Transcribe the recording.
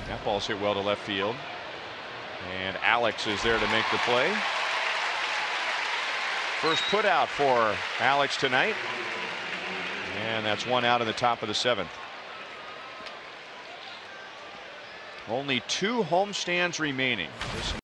That ball's hit well to left field. And Alex is there to make the play. First put out for Alex tonight. And that's one out in the top of the 7th. Only 2 homestands remaining.